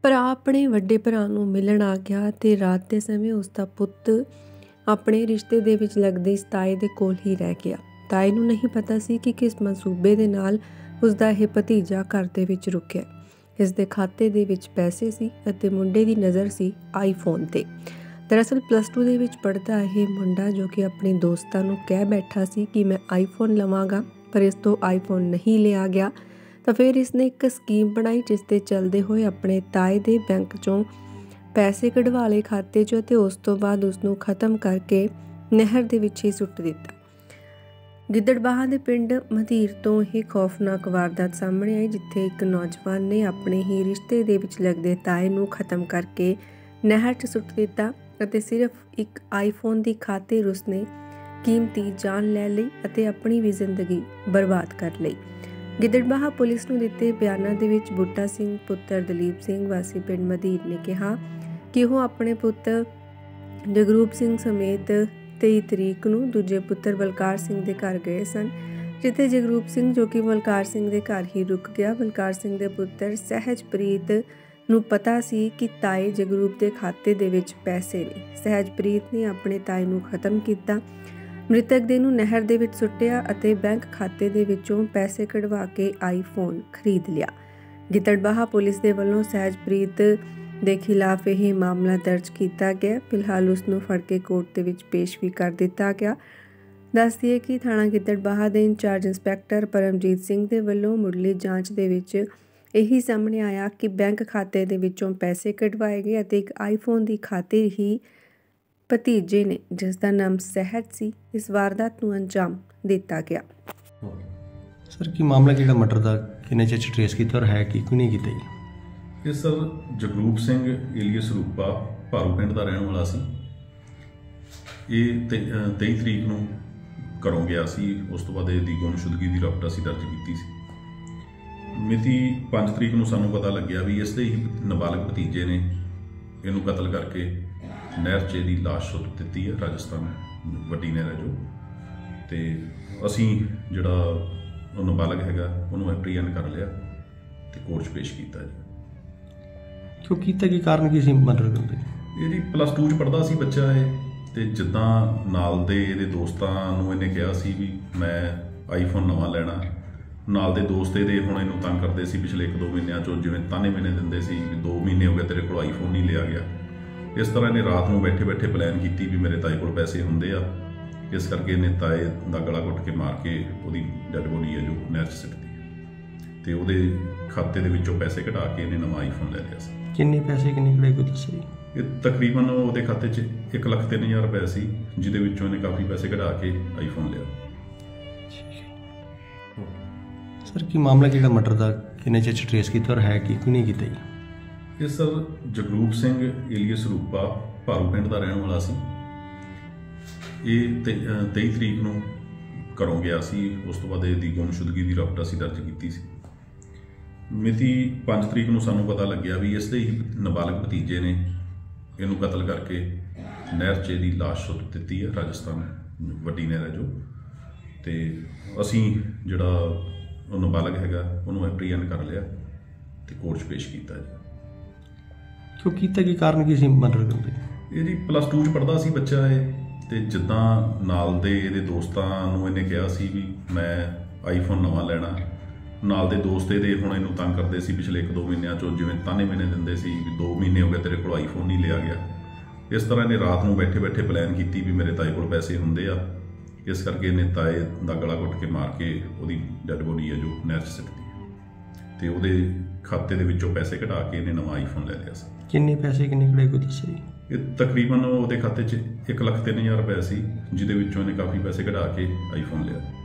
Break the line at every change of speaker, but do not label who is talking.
ਭਰਾ ਆਪਣੇ ਵੱਡੇ ਭਰਾ ਨੂੰ ਮਿਲਣ ਆ ਗਿਆ ਤੇ ਰਾਤ ਦੇ ਸਮੇਂ ਉਸ ਦਾ ਪੁੱਤ ਆਪਣੇ ਰਿਸ਼ਤੇ ਦੇ ਵਿੱਚ ਲੱਗਦੇ ਇਸ ਤਾਏ ਦੇ ਕੋਲ ਹੀ ਰਹਿ ਗਿਆ। ਤਾਏ ਨੂੰ ਨਹੀਂ ਪਤਾ ਸੀ ਕਿ ਕਿਸ ਮਨਸੂਬੇ ਦੇ ਨਾਲ ਉਸ ਦਾ ਇਹ ਭਤੀਜਾ ਘਰ ਦੇ ਵਿੱਚ ਰੁਕਿਆ। ਇਸ ਦੇ ਖਾਤੇ ਦੇ ਵਿੱਚ ਪੈਸੇ ਸੀ ਅਤੇ ਮੁੰਡੇ ਦੀ ਨਜ਼ਰ ਸੀ ਆਈਫੋਨ ਤੇ। ਦਰਅਸਲ +2 ਦੇ ਵਿੱਚ ਪੜ੍ਹਦਾ ਇਹ ਮੁੰਡਾ ਜੋ ਕਿ ਆਪਣੇ ਦੋਸਤਾਂ ਨੂੰ ਕਹਿ ਬੈਠਾ ਸੀ ਕਿ ਮੈਂ ਆਈਫੋਨ ਲਵਾਂਗਾ, ਪਰ ਇਸ ਤੋਂ ਆਈਫੋਨ ਨਹੀਂ ਲਿਆ ਗਿਆ। ਤਾਂ ਫਿਰ ਇਸਨੇ ਇੱਕ ਸਕੀਮ ਬਣਾਈ ਜਿਸ ਦੇ ਚੱਲਦੇ ਹੋਏ ਆਪਣੇ ਤਾਏ ਦੇ ਬੈਂਕ 'ਚੋਂ ਪੈਸੇ ਕਢਵਾ ਲਏ ਖਾਤੇ 'ਚੋਂ ਅਤੇ ਉਸ ਤੋਂ ਬਾਅਦ ਉਸਨੂੰ ਖ਼ਤਮ ਕਰਕੇ ਨਹਿਰ ਦੇ ਵਿੱਚ ਹੀ ਸੁੱਟ ਦਿੱਤਾ। ਗਿੱਦੜਬਾਹਾ ਦੇ ਪਿੰਡ ਮਧੀਰ ਤੋਂ ਇਹ ਖੌਫਨਾਕ ਵਾਰਦਾਤ ਸਾਹਮਣੇ ਆਈ, ਜਿੱਥੇ ਇੱਕ ਨੌਜਵਾਨ ਨੇ ਆਪਣੇ ਹੀ ਰਿਸ਼ਤੇ ਦੇ ਵਿੱਚ ਲੱਗਦੇ ਤਾਏ ਨੂੰ ਖ਼ਤਮ ਕਰਕੇ ਨਹਿਰ 'ਚ ਸੁੱਟ ਦਿੱਤਾ ਅਤੇ ਸਿਰਫ ਇੱਕ ਆਈਫੋਨ ਦੀ ਖਾਤਰ ਉਸਨੇ ਕੀਮਤੀ ਜਾਨ ਲੈ ਲਈ ਅਤੇ ਆਪਣੀ ਵੀ ਜ਼ਿੰਦਗੀ ਬਰਬਾਦ ਕਰ ਲਈ। ਗਿੱਦੜਬਾਹਾ ਪੁਲਿਸ ਨੂੰ ਦਿੱਤੇ ਬਿਆਨਾਂ ਦੇ ਵਿੱਚ ਬੂਟਾ ਸਿੰਘ ਪੁੱਤਰ ਦਲੀਪ ਸਿੰਘ ਵਾਸੀ ਪਿੰਡ ਮਧੀਰ ਨੇ ਕਿਹਾ ਕਿ ਉਹ ਆਪਣੇ ਪੁੱਤ ਜਗਰੂਪ ਸਿੰਘ ਸਮੇਤ 23 ਤਰੀਕ ਨੂੰ ਦੂਜੇ ਪੁੱਤਰ ਬਲਕਾਰ ਸਿੰਘ ਦੇ ਘਰ ਗਏ ਸਨ, ਜਿੱਥੇ ਜਗਰੂਪ ਸਿੰਘ ਜੋ ਕਿ ਬਲਕਾਰ ਸਿੰਘ ਦੇ ਘਰ ਹੀ ਰੁਕ ਗਿਆ। ਬਲਕਾਰ ਸਿੰਘ ਦੇ ਪੁੱਤਰ ਸਹਿਜਪ੍ਰੀਤ ਨੂੰ ਪਤਾ ਸੀ ਕਿ ਤਾਏ ਜਗਰੂਪ ਦੇ ਖਾਤੇ ਦੇ ਵਿੱਚ ਪੈਸੇ ਨੇ। ਸਹਿਜਪ੍ਰੀਤ ਨੇ ਆਪਣੇ ਤਾਏ ਨੂੰ ਖਤਮ ਕੀਤਾ, ਮ੍ਰਿਤਕ ਦੇ ਨੂੰ ਨਹਿਰ ਦੇ ਵਿੱਚ ਸੁੱਟਿਆ ਅਤੇ ਬੈਂਕ ਖਾਤੇ ਦੇ ਵਿੱਚੋਂ ਪੈਸੇ ਕਢਵਾ ਕੇ ਆਈਫੋਨ ਖਰੀਦ ਲਿਆ। ਗਿੱਦੜਬਾਹਾ ਪੁਲਿਸ ਦੇ ਵੱਲੋਂ ਸਹਿਜਪ੍ਰੀਤ ਦੇ ਖਿਲਾਫ ਇਹ ਮਾਮਲਾ ਦਰਜ ਕੀਤਾ ਗਿਆ। ਫਿਲਹਾਲ ਉਸ ਨੂੰ ਫੜ ਕੇ ਕੋਰਟ ਦੇ ਵਿੱਚ ਪੇਸ਼ ਵੀ ਕਰ ਦਿੱਤਾ ਗਿਆ। ਦੱਸ ਦਈਏ ਕਿ ਥਾਣਾ ਗਿੱਦੜਬਾਹਾ ਦੇ ਇੰਚਾਰਜ ਇੰਸਪੈਕਟਰ ਪਰਮਜੀਤ ਸਿੰਘ ਦੇ ਵੱਲੋਂ ਮੁੱਢਲੀ ਜਾਂਚ ਦੇ ਵਿੱਚ ਇਹੀ ਸਾਹਮਣੇ ਆਇਆ ਕਿ ਬੈਂਕ ਖਾਤੇ ਦੇ ਵਿੱਚੋਂ ਪੈਸੇ ਕਢਵਾਏ ਗਏ ਅਤੇ ਇੱਕ ਆਈਫੋਨ ਦੀ ਖਾਤਰ ਹੀ ਭਤੀਜੇ ਨੇ, ਜਿਸ ਦਾ ਨਾਮ ਸਹਿਜ ਸੀ, ਇਸ ਵਾਰਦਾਤ ਨੂੰ ਅੰਜਾਮ ਦਿੱਤਾ ਗਿਆ।
ਸਰ ਕੀ ਮਾਮਲਾ ਜਿਹੜਾ ਮਰਡਰ ਦਾ ਕਿੰਨੇ ਚਿਰ ਟ੍ਰੇਸ ਕੀਤਾ ਔਰ ਹੈ ਕਿ ਨਹੀਂ ਕੀਤਾ ਜੀ?
ਇਹ ਸਰ ਜਗਰੂਪ ਸਿੰਘ ਏਲੀਅਸ ਰੂਪਾ ਭਾਰੂ ਪਿੰਡ ਦਾ ਰਹਿਣ ਵਾਲਾ ਸੀ। ਇਹ 23 ਤਰੀਕ ਨੂੰ ਘਰੋਂ ਗਿਆ ਸੀ। ਉਸ ਤੋਂ ਬਾਅਦ ਇਹਦੀ ਗੁੰਮਸ਼ੁਦਗੀ ਦੀ ਰਿਪੋਰਟ ਅਸੀਂ ਦਰਜ ਕੀਤੀ ਸੀ। ਮਿਤੀ 5 ਤਰੀਕ ਨੂੰ ਸਾਨੂੰ ਪਤਾ ਲੱਗਿਆ ਵੀ ਇਸ ਦੇ ਹੀ ਨਾਬਾਲਗ ਭਤੀਜੇ ਨੇ ਇਹਨੂੰ ਕਤਲ ਕਰਕੇ ਨਹਿਰ 'ਚ ਇਹਦੀ ਲਾਸ਼ ਸੁੱਟ ਦਿੱਤੀ ਹੈ। ਰਾਜਸਥਾਨ ਵੱਡੀ ਨਹਿਰ ਹੈ ਜੋ, ਤੇ ਅਸੀਂ ਜਿਹੜਾ ਉਹ ਨਾਬਾਲਗ ਹੈਗਾ ਉਹਨੂੰ ਐਪਰੀਹੈਂਡ ਕਰ ਲਿਆ ਤੇ ਕੋਰਟ 'ਚ ਪੇਸ਼ ਕੀਤਾ ਜੀ।
ਕਿਉਂ ਕੀਤਾ, ਕੀ ਕਾਰਨ ਕੀ ਸੀ ਮਰਡਰ ਕਰਨ ਦੇ?
ਇਹ ਜੀ +2 'ਚ ਪੜ੍ਹਦਾ ਸੀ ਬੱਚਾ ਇਹ, ਤੇ ਜਿੱਦਾਂ ਨਾਲ ਦੇ ਇਹਦੇ ਦੋਸਤਾਂ ਨੂੰ ਇਹਨੇ ਕਿਹਾ ਸੀ ਵੀ ਮੈਂ ਆਈਫੋਨ ਨਵਾਂ ਲੈਣਾ, ਨਾਲ ਦੇ ਦੋਸਤ ਇਹਦੇ ਹੁਣ ਇਹਨੂੰ ਤੰਗ ਕਰਦੇ ਸੀ ਪਿਛਲੇ 1-2 ਮਹੀਨਿਆਂ 'ਚੋਂ, ਜਿਵੇਂ ਤਾਨੇ ਮੈਨੇ ਦਿੰਦੇ ਸੀ ਵੀ 2 ਮਹੀਨੇ ਹੋ ਗਏ ਤੇਰੇ ਕੋਲ ਆਈਫੋਨ ਨਹੀਂ ਲਿਆ ਗਿਆ। ਇਸ ਤਰ੍ਹਾਂ ਇਹਨੇ ਰਾਤ ਨੂੰ ਬੈਠੇ ਬੈਠੇ ਪਲਾਨ ਕੀਤੀ ਵੀ ਮੇਰੇ ਤਾਏ ਕੋਲ ਪੈਸੇ ਹੁੰਦੇ ਆ, ਇਸ ਕਰਕੇ ਇਹਨੇ ਤਾਏ ਦਾ ਗਲਾ ਘੁੱਟ ਕੇ ਮਾਰ ਕੇ ਉਹਦੀ ਡੈਡ ਬੋਡੀ ਹੈ ਜੋ ਨਹਿਰ 'ਚ ਸਿੱਟ ਦਿੱਤੀ ਤੇ ਉਹਦੇ ਖਾਤੇ ਦੇ ਵਿੱਚੋਂ ਪੈਸੇ ਕਢਾ ਕੇ ਇਹਨੇ ਨਵਾਂ ਆਈਫੋਨ ਲੈ ਲਿਆ ਸੀ।
ਕਿੰਨੇ ਪੈਸੇ ਕਿੰਨੇ ਕਢਾਏ ਕੋਈ ਦੱਸੋ ਜੀ?
ਇਹ ਤਕਰੀਬਨ ਉਹਦੇ ਖਾਤੇ 'ਚ 1,03,000 ਰੁਪਏ ਸੀ, ਜਿਹਦੇ ਵਿੱਚੋਂ ਇਹਨੇ ਕਾਫੀ ਪੈਸੇ ਕਢਾ ਕੇ ਆਈਫੋਨ ਲਿਆ।
ਸਰ ਕੀ ਮਾਮਲਾ ਜਿਹੜਾ ਮਰਡਰ ਦਾ ਕਿੰਨੇ ਚਿਰ ਟ੍ਰੇਸ ਕੀਤਾ ਔਰ ਹੈ ਕਿ ਨਹੀਂ ਕੀਤਾ ਜੀ?
ਇਹ ਸਰ ਜਗਰੂਪ ਸਿੰਘ ਏਲੀਅਸ ਰੂਪਾ ਭਾਰੂ ਪਿੰਡ ਦਾ ਰਹਿਣ ਵਾਲਾ ਸੀ। ਇਹ 23 ਤਰੀਕ ਨੂੰ ਘਰੋਂ ਗਿਆ ਸੀ। ਉਸ ਤੋਂ ਬਾਅਦ ਇਹਦੀ ਗੁੰਮਸ਼ੁਦਗੀ ਦੀ ਰਿਪੋਰਟ ਅਸੀਂ ਦਰਜ ਕੀਤੀ ਸੀ। ਮਿਤੀ 5 ਤਰੀਕ ਨੂੰ ਸਾਨੂੰ ਪਤਾ ਲੱਗਿਆ ਵੀ ਇਸ ਦੇ ਹੀ ਨਾਬਾਲਗ ਭਤੀਜੇ ਨੇ ਇਹਨੂੰ ਕਤਲ ਕਰਕੇ ਨਹਿਰ 'ਚ ਇਹਦੀ ਲਾਸ਼ ਸੁੱਟ ਦਿੱਤੀ ਹੈ। ਰਾਜਸਥਾਨ ਵੱਡੀ ਨਹਿਰ ਹੈ ਜੋ, ਤੇ ਅਸੀਂ ਜਿਹੜਾ ਉਹ ਨਾਬਾਲਗ ਹੈਗਾ ਉਹਨੂੰ ਐਪਰੀਹੈਂਡ ਕਰ ਲਿਆ ਤੇ ਕੋਰਟ 'ਚ ਪੇਸ਼ ਕੀਤਾ ਜੀ।
ਕਿਉਂ ਕੀਤਾ, ਕੀ ਕਾਰਨ ਕੀ ਸੀ ਮਰਡਰ ਕਰਨ ਦੇ?
ਇਹ ਜੀ +2 'ਚ ਪੜ੍ਹਦਾ ਸੀ ਬੱਚਾ ਇਹ, ਤੇ ਜਿੱਦਾਂ ਨਾਲ ਦੇ ਇਹਦੇ ਦੋਸਤਾਂ ਨੂੰ ਇਹਨੇ ਕਿਹਾ ਸੀ ਵੀ ਮੈਂ ਆਈਫੋਨ ਨਵਾਂ ਲੈਣਾ, ਨਾਲ ਦੇ ਦੋਸਤ ਇਹਦੇ ਹੁਣ ਇਹਨੂੰ ਤੰਗ ਕਰਦੇ ਸੀ ਪਿਛਲੇ 1-2 ਮਹੀਨਿਆਂ 'ਚੋਂ, ਜਿਵੇਂ ਤਾਨੇ ਮੈਨੇ ਦਿੰਦੇ ਸੀ ਵੀ 2 ਮਹੀਨੇ ਹੋ ਗਏ ਤੇਰੇ ਕੋਲ ਆਈਫੋਨ ਨਹੀਂ ਲਿਆ ਗਿਆ। ਇਸ ਤਰ੍ਹਾਂ ਇਹਨੇ ਰਾਤ ਨੂੰ ਬੈਠੇ ਬੈਠੇ ਪਲਾਨ ਕੀਤੀ ਵੀ ਮੇਰੇ ਤਾਏ ਕੋਲ ਪੈਸੇ ਹੁੰਦੇ ਆ, ਇਸ ਕਰਕੇ ਇਹਨੇ ਤਾਏ ਦਾ ਗਲਾ ਘੁੱਟ ਕੇ ਮਾਰ ਕੇ ਉਹਦੀ ਡੈਡ ਬੋਡੀ ਹੈ ਜੋ ਨਹਿਰ 'ਚ ਸਿੱਟ ਦਿੱਤੀ ਤੇ ਉਹਦੇ ਖਾਤੇ ਦੇ ਵਿੱਚੋਂ ਪੈਸੇ ਕਢਾ ਕੇ ਇਹਨੇ ਨਵਾਂ ਆਈਫੋਨ ਲੈ ਲਿਆ ਸੀ।
ਕਿੰਨੇ ਪੈਸੇ ਕਿੰਨੇ ਕਢਾਏ ਕੋਈ ਦੱਸੋ ਜੀ?
ਇਹ ਤਕਰੀਬਨ ਉਹਦੇ ਖਾਤੇ 'ਚ 1,03,000 ਰੁਪਏ ਸੀ, ਜਿਹਦੇ ਵਿੱਚੋਂ ਇਹਨੇ ਕਾਫੀ ਪੈਸੇ ਕਢਾ ਕੇ ਆਈਫੋਨ ਲਿਆ।